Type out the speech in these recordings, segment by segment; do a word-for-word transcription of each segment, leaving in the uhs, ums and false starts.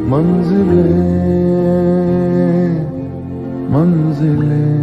मंजिलें मंजिलें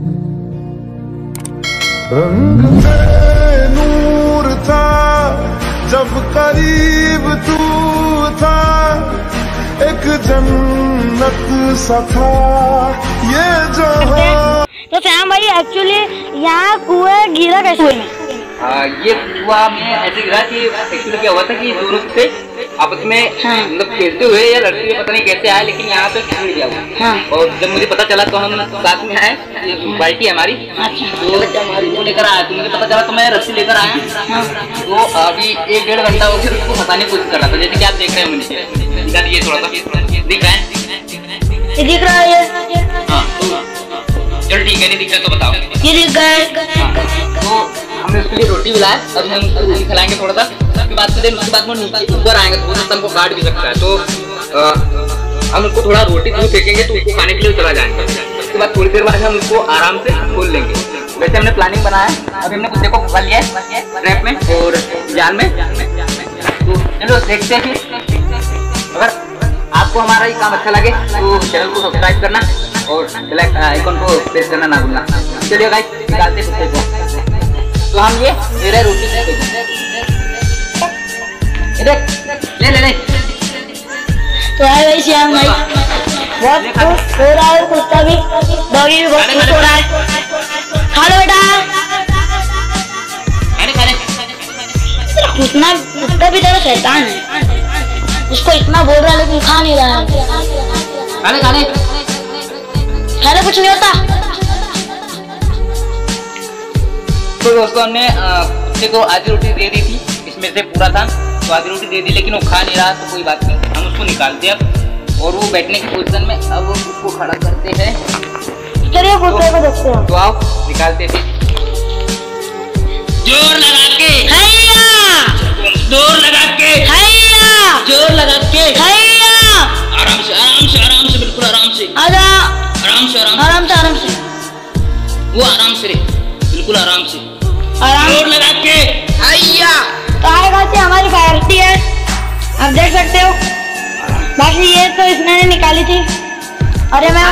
रंग में नूर था जब करीब तू था, एक जन्नत सा था ये जहां। तो श्याम भाई एक्चुअली यहाँ कुएं गिरा कैसे हुए में? आ, ये कुआ में ऐसे गिरा कि एक्चुअली क्या हुआ था कि दोनों से आपस में मतलब खेलते हुए या लड़ते हुए पता नहीं कैसे आए, लेकिन यहाँ पे गिर गया हुआ। हाँ। और जब मुझे पता चला तो हम साथ में आए, बाइक ही हमारी। अच्छा। तो लेकर आया तो मुझे पता चला तो मैं रस्सी लेकर आया। हाँ। तो अभी एक डेढ़ घंटा हो गया उसको फंसाने की कोशिश कर रहा था, जैसे कि आप देख रहे हैं मुझे दिखा दिए थोड़ा सा दिख रहा है, ये दिख रहा है। हाँ चल ठीक है, नहीं दिख रहा तो बताओ। ये दिख रहा है। तो हमने उसके लिए रोटी मिलाया, अब हम रोटी खिलाएंगे थोड़ा सा, उसके बाद फिर उसके बाद में नीचे ऊपर आएंगे तो वो हमको काट भी सकता है, तो आ, हम उसको थोड़ा रोटी दूध फेंकेंगे तो उसको खाने के लिए चला जाएंगे। उसके बाद थोड़ी देर बाद हम उसको आराम से खोल लेंगे। वैसे हमने प्लानिंग बनाया, अभी हमने कुत्ते को फंसा लिया है ट्रैप में और जाल में। तो चलो देखते हैं फिर। अगर आपको हमारा ये काम अच्छा लगे तो चैनल को सब्सक्राइब करना और बेल आइकन को प्रेस करना ना भूलना। चलिए गाइस निकालते कुत्ते को। तो हम ये मेरे रोटी ले ले ले। तो है भाई श्याम भाई बहुत खुश हो रहा है, कुत्ता भी डॉगी भी बहुत खुश हो रहा है। खा लो बेटा। अरे खा ले। कुत्ता कुत्ता भी तेरा शैतान है, उसको इतना बोल रहा है लेकिन खा नहीं रहा है। खा ले खा ले। खा ले, कुछ नहीं होता। तो दोस्तों हमने कुत्ते को आधी रोटी दे दी थी, इसमें से पूरा था तो आधी रोटी दे दी, लेकिन वो खा नहीं रहा तो कोई बात नहीं, हम उसको निकालते हैं अब और वो बैठने की पोजीशन में। अब उसको खड़ा करते हैं। चलिए कुत्ते को देखते हैं। तो आओ निकालते थे, जोर लगा के हैया, जोर लगा के हैया, जोर लगा के हैया। आराम से आराम से आराम से बिल्कुल आराम से आजा, आराम से आराम आराम से आराम से वो आराम से रे, बिल्कुल आराम से आराम जोर लगा के हैया। तो आएगा से हमारी प्रायोरिटी है, आप देख सकते हो। बाकी ये तो इसने निकाली थी, अरे मैं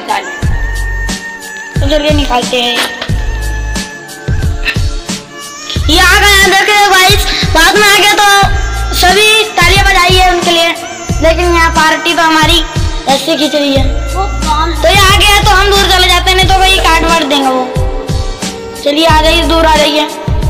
तो चलिए निकालते हैं। ये आ गए, देखे गाइस बाद में आ गया तो सभी तालियां बजाइए उनके लिए, लेकिन यहाँ पार्टी तो हमारी ऐसे खींच रही है। तो ये आ गया तो हम दूर चले जाते हैं, नहीं तो वही काट वाट देंगे वो। चलिए आ जाइए, दूर आ जाइए।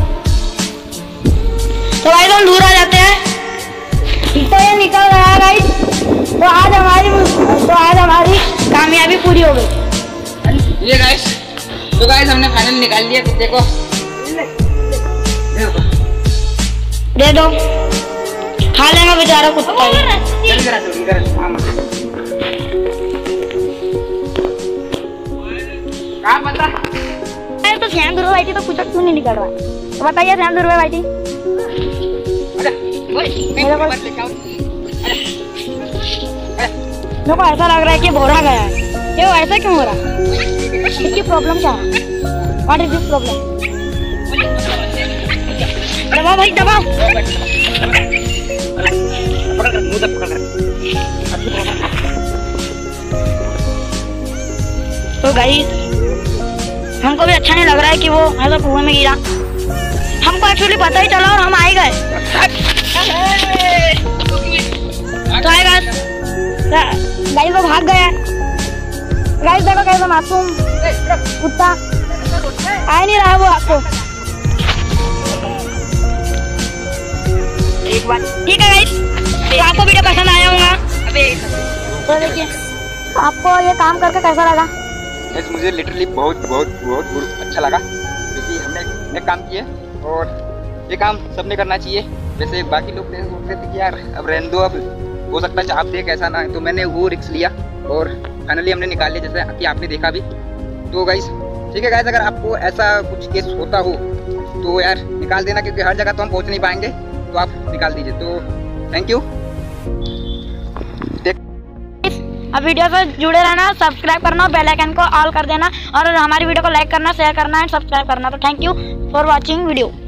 तो भाई तो हम दूर आ जाते हैं। तो ये निकल रहा है गाइस, तो आज हमारी तो आज हमारी कामयाबी पूरी हो गई। ये गाइस तो गाइस हमने फाइनल निकाल लिया कुत्ते को, दे दो, खा लेगा बेचारा कुत्ता। कहाँ पता तो श्याम ध्रुव भाई तो कुछ क्यों नहीं निकल रहा, तो बताइए श्याम ध्रुव भाई। मेरे को ऐसा लग रहा है कि बोरा गया है, ये ऐसा क्यों हो रहा है? इसकी प्रॉब्लम क्या है? What is this problem? दबाओ भाई दबाओ। तो गाइस हमको भी अच्छा नहीं लग रहा है कि वो ऐसा कुएं में गिरा। हमको एक्चुअली पता ही चला और हम आए गए। तो आए गाइस गाइस वो भाग गया। गाइस देखो कैसा मासूम कुत्ता, आ नहीं रहा है वो आपको। एक बार ठीक है गाइस, तो आपको वीडियो पसंद आया होगा। तो देखिए आपको ये काम करके कैसा लगा? यस मुझे लिटरली बहुत बहुत बहुत बहुत अच्छा लगा, क्योंकि हमने एक काम किए और ये काम सबने करना चाहिए। वैसे बाकी लोग सोचते थे कि यार अब रहने दो, अब हो सकता है आप देख ऐसा ना है, तो मैंने वो रिस्क लिया और फाइनली हमने निकाल लिया, जैसे कि आपने देखा भी। तो गाइस ठीक है गाइस, अगर आपको ऐसा कुछ केस होता हो तो यार निकाल देना, क्योंकि हर जगह तो हम पहुँच नहीं पाएंगे, तो आप निकाल दीजिए। तो थैंक यू। अब वीडियो से जुड़े रहना, सब्सक्राइब करना, बेल आइकन को ऑल कर देना और हमारी वीडियो को लाइक करना, शेयर करना एंड सब्सक्राइब करना। तो thank you for watching video.